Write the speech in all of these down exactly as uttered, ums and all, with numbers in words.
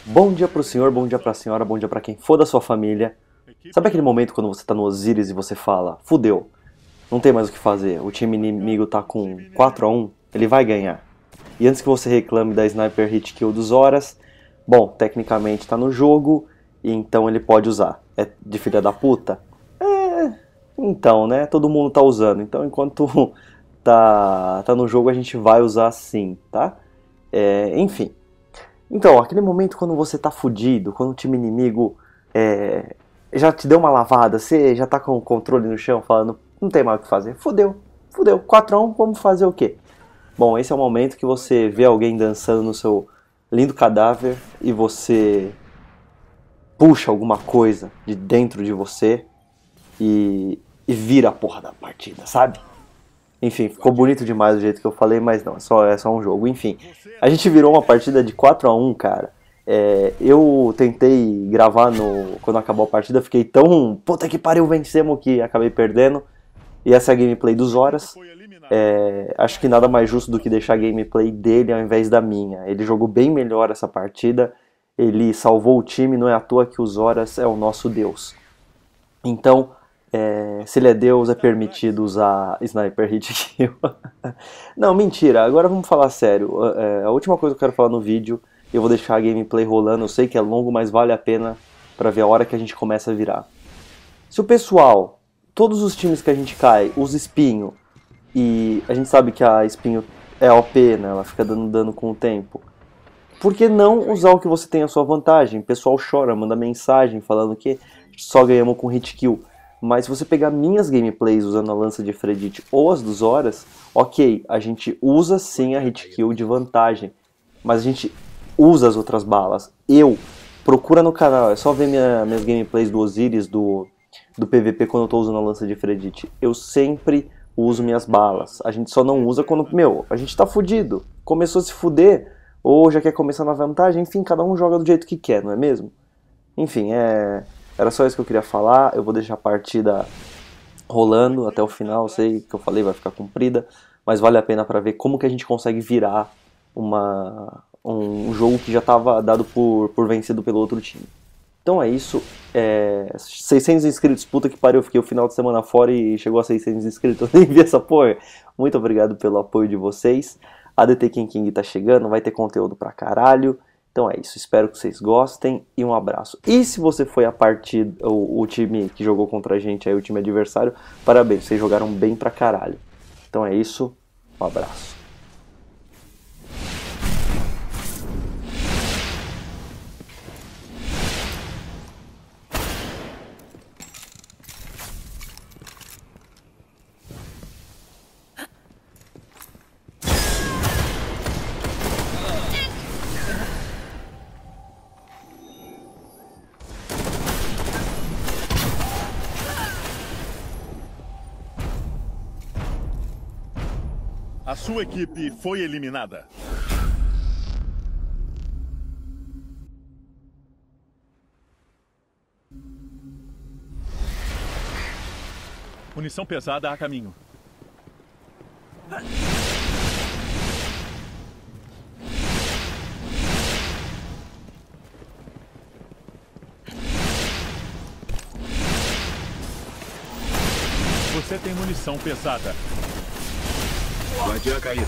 Bom dia pro senhor, bom dia pra senhora, bom dia pra quem for da sua família. Sabe aquele momento quando você tá no Osiris e você fala, fudeu, não tem mais o que fazer, o time inimigo tá com quatro a um, ele vai ganhar. E antes que você reclame da Sniper Hit Kill dos Horas, bom, tecnicamente tá no jogo, e então ele pode usar. É de filha da puta? É, então, né, todo mundo tá usando, então enquanto tá, tá no jogo a gente vai usar sim, tá? É, enfim. Então, aquele momento quando você tá fudido, quando o time inimigo é, já te deu uma lavada, você já tá com o controle no chão falando, não tem mais o que fazer, fudeu, fudeu, quatro a um, vamos fazer o quê? Bom, esse é o momento que você vê alguém dançando no seu lindo cadáver e você puxa alguma coisa de dentro de você e, e vira a porra da partida, sabe? Enfim, ficou bonito demais do jeito que eu falei, mas não, é só, é só um jogo. Enfim, a gente virou uma partida de quatro a um, cara. É, eu tentei gravar no quando acabou a partida, fiquei tão puta que pariu, vencemos, que acabei perdendo. E essa é a gameplay dos Horas. É, acho que nada mais justo do que deixar a gameplay dele ao invés da minha. Ele jogou bem melhor essa partida, ele salvou o time, não é à toa que os Horas é o nosso Deus. Então, é, se ele é Deus, é permitido usar Sniper Hit Kill. Não, mentira, agora vamos falar sério. É, a última coisa que eu quero falar no vídeo, eu vou deixar a gameplay rolando, eu sei que é longo, mas vale a pena pra ver a hora que a gente começa a virar. Se o pessoal, todos os times que a gente cai, usa espinho, e a gente sabe que a espinho é O P, né, ela fica dando dano com o tempo, por que não usar o que você tem à sua vantagem? O pessoal chora, manda mensagem falando que só ganhamos com hit kill. Mas se você pegar minhas gameplays usando a lança de Efredite ou as dos Horas, ok, a gente usa sim a hit kill de vantagem, mas a gente usa as outras balas. Eu, procura no canal, é só ver minha, minhas gameplays do Osiris, do, do P V P quando eu tô usando a lança de Efredite. Eu sempre uso minhas balas. A gente só não usa quando, meu, a gente tá fudido. Começou a se fuder, ou já quer começar na vantagem, enfim, cada um joga do jeito que quer, não é mesmo? Enfim, é... era só isso que eu queria falar. Eu vou deixar a partida rolando até o final. Eu sei que eu falei vai ficar comprida, mas vale a pena para ver como que a gente consegue virar uma, um jogo que já estava dado por, por vencido pelo outro time. Então é isso. É, seiscentos inscritos, puta que pariu. Eu fiquei o final de semana fora e chegou a seiscentos inscritos. Eu nem vi essa porra. Muito obrigado pelo apoio de vocês. A D T King King tá chegando, vai ter conteúdo pra caralho. Então é isso, espero que vocês gostem e um abraço. E se você foi a partida, o, o time que jogou contra a gente, aí o time adversário, parabéns, vocês jogaram bem pra caralho. Então é isso, um abraço. A sua equipe foi eliminada. Munição pesada a caminho. Você tem munição pesada. Guardiã caído.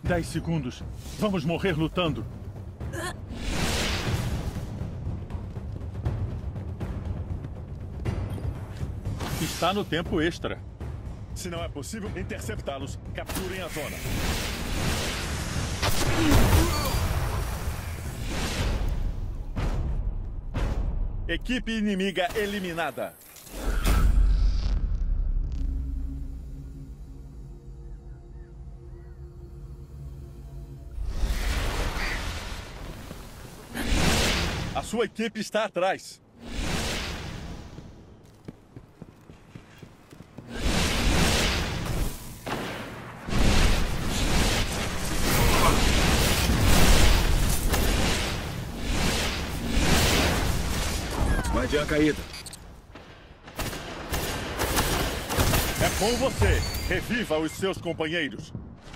Dez segundos. Vamos morrer lutando. Está no tempo extra. Se não é possível interceptá-los, capturem a zona. Equipe inimiga eliminada. A sua equipe está atrás. Guardiã caída. É com você. Reviva os seus companheiros.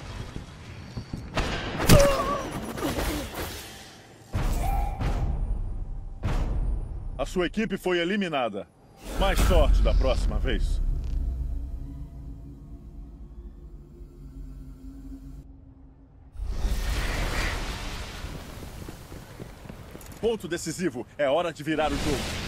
A sua equipe foi eliminada. Mais sorte da próxima vez. Ponto decisivo. É hora de virar o jogo.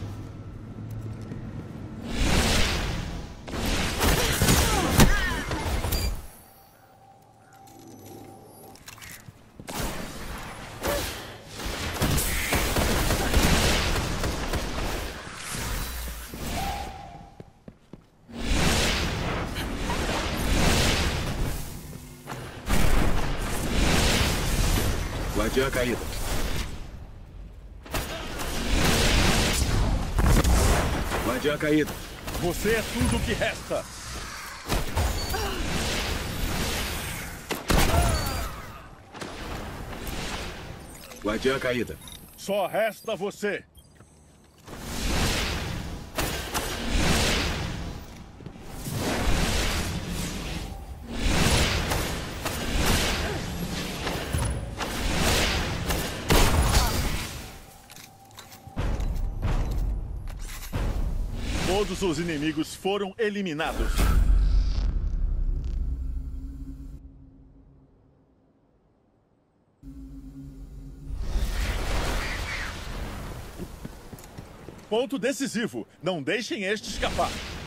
Guardiã caída. Guardiã caída. Você é tudo o que resta. Guardiã caída. Só resta você. Todos os inimigos foram eliminados. Ponto decisivo. Não deixem este escapar.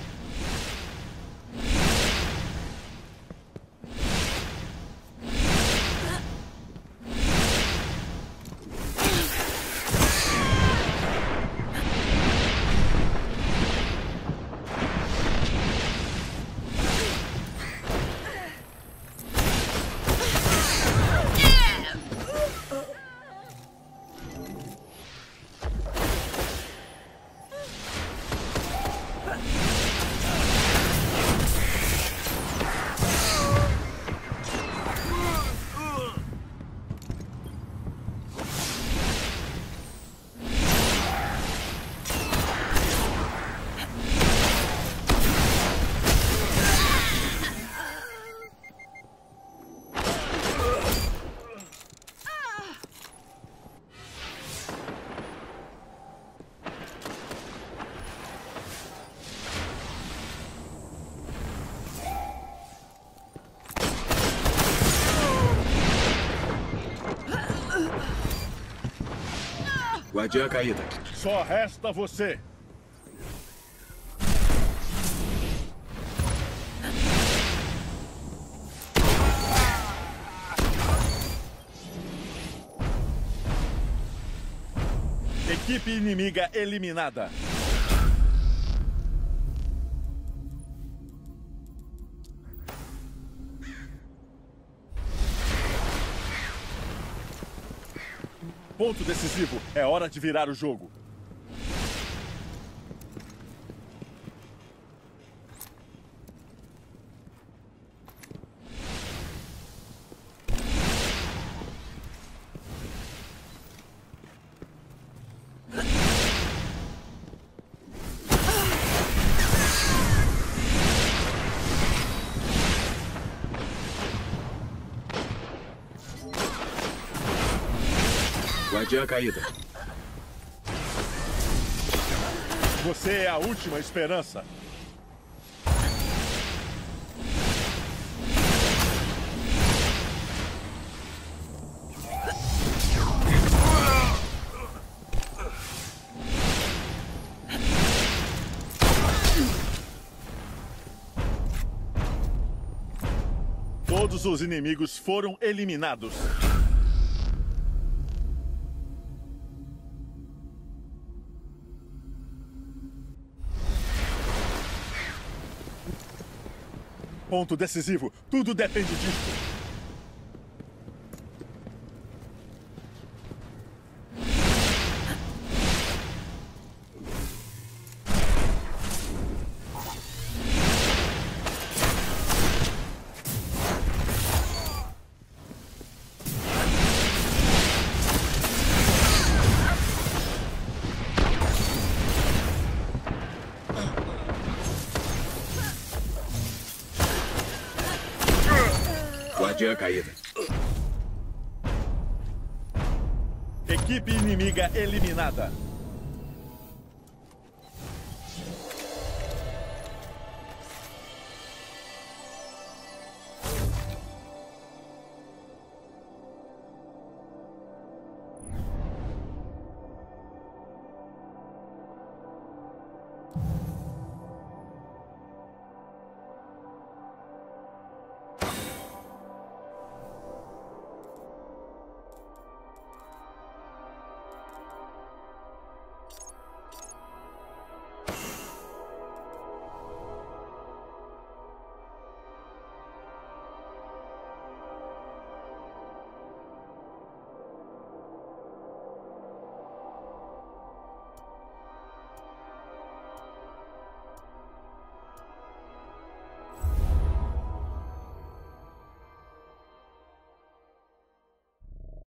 Guardiã caída. Só resta você. Equipe inimiga eliminada. Ponto decisivo. É hora de virar o jogo. Guardiã caída. Você é a última esperança. Todos os inimigos foram eliminados. Ponto decisivo. Tudo depende disso. Guardiã caída. Equipe inimiga eliminada.